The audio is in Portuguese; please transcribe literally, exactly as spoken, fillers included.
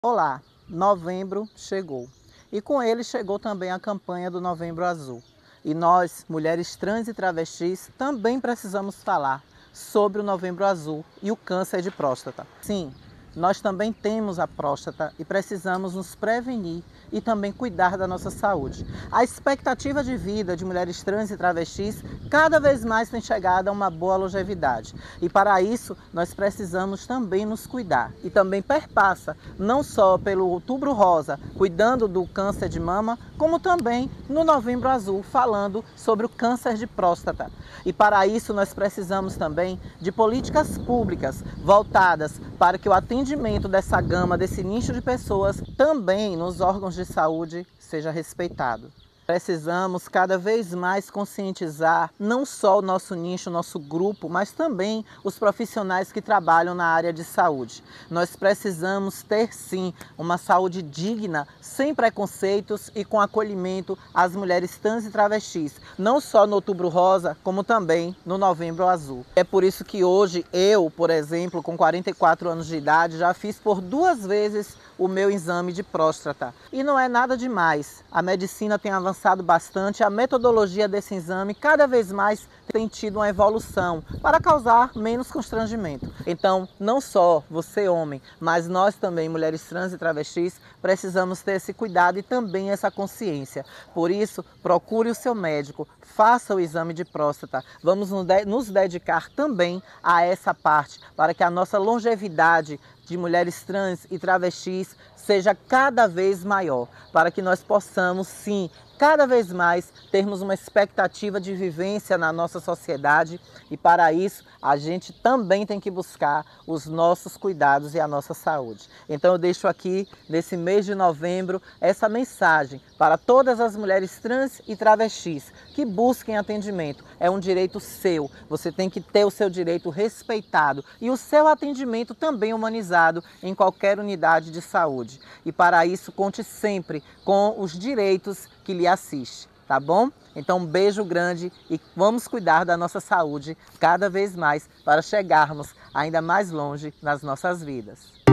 Olá, novembro chegou e com ele chegou também a campanha do Novembro Azul. E nós, mulheres trans e travestis, também precisamos falar sobre o Novembro Azul e o câncer de próstata. Sim, nós também temos a próstata e precisamos nos prevenir e também cuidar da nossa saúde. A expectativa de vida de mulheres trans e travestis cada vez mais tem chegado a uma boa longevidade. E para isso, nós precisamos também nos cuidar. E também perpassa, não só pelo Outubro Rosa, cuidando do câncer de mama, como também no Novembro Azul, falando sobre o câncer de próstata. E para isso, nós precisamos também de políticas públicas voltadas para que o atendimento dessa gama, desse nicho de pessoas, também nos órgãos de saúde, seja respeitado. Precisamos cada vez mais conscientizar não só o nosso nicho, o nosso grupo, mas também os profissionais que trabalham na área de saúde. Nós precisamos ter sim uma saúde digna, sem preconceitos e com acolhimento às mulheres trans e travestis, não só no Outubro Rosa, como também no Novembro Azul. É por isso que hoje eu, por exemplo, com quarenta e quatro anos de idade, já fiz por duas vezes o meu exame de próstata. E não é nada demais. A medicina tem avançado bastante, a metodologia desse exame cada vez mais tem tido uma evolução para causar menos constrangimento. Então, não só você homem, mas nós também, mulheres trans e travestis, precisamos ter esse cuidado e também essa consciência. Por isso, procure o seu médico, faça o exame de próstata. Vamos nos dedicar também a essa parte, para que a nossa longevidade de mulheres trans e travestis seja cada vez maior, para que nós possamos, sim, cada vez mais termos uma expectativa de vivência na nossa sociedade e para isso a gente também tem que buscar os nossos cuidados e a nossa saúde. Então eu deixo aqui, nesse mês de novembro, essa mensagem para todas as mulheres trans e travestis que busquem atendimento. É um direito seu, você tem que ter o seu direito respeitado e o seu atendimento também humanizado em qualquer unidade de saúde. E para isso conte sempre com os direitos que lhe assiste, tá bom? Então um beijo grande e vamos cuidar da nossa saúde cada vez mais para chegarmos ainda mais longe nas nossas vidas.